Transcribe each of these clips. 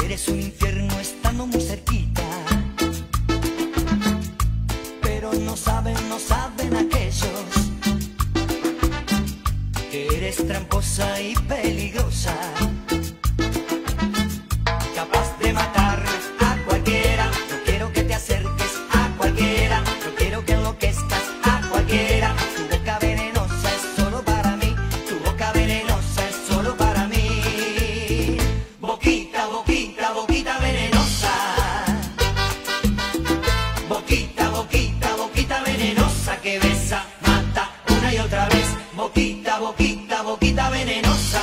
eres un infierno estando muy cerquita. Pero no saben aquellos que eres tramposa y peligrosa, capaz de matar a cualquiera. No quiero que te acerques a cualquiera, no quiero que enloquezcas a cualquiera. Tu boca venenosa es solo para mí, tu boca venenosa es solo para mí. Boquita, boquita, boquita venenosa. Boquita, boquita, boquita venenosa que besa, mata una y otra vez. Boquita, boquita, boquita venenosa.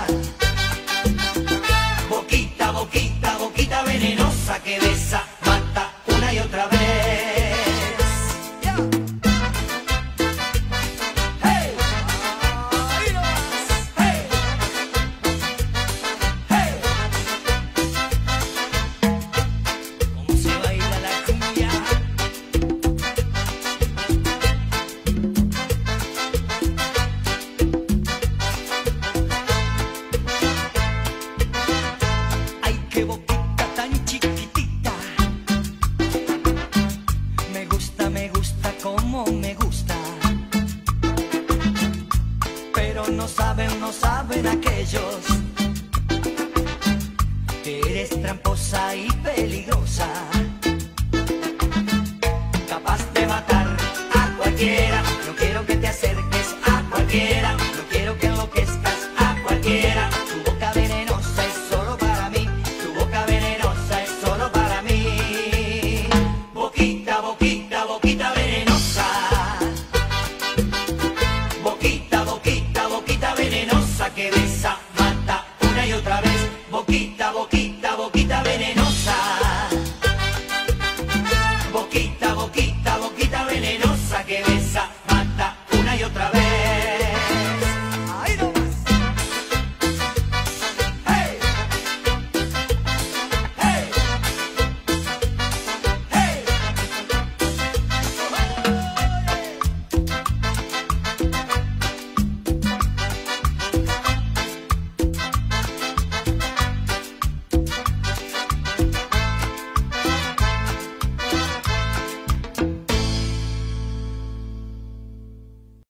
Boquita, boquita, boquita venenosa que besa, mata una y otra vez. Yeah. Hey. Ahí nomás. Hey. Hey. ¿Cómo se baila la cumbia? Qué boquita tan chiquitita. Me gusta como me gusta. Pero no saben aquellos que eres tramposa y peligrosa, capaz de matar a cualquiera. No quiero que te acerques a cualquiera, no quiero que enloquezcas a cualquiera. Tu boca venenosa es solo para mí, tu boca venenosa es solo para mí. Boquita, boquita, boquita venenosa. Boquita, boquita, boquita venenosa que besa, mata una y otra vez. Boquita, boquita, boquita venenosa.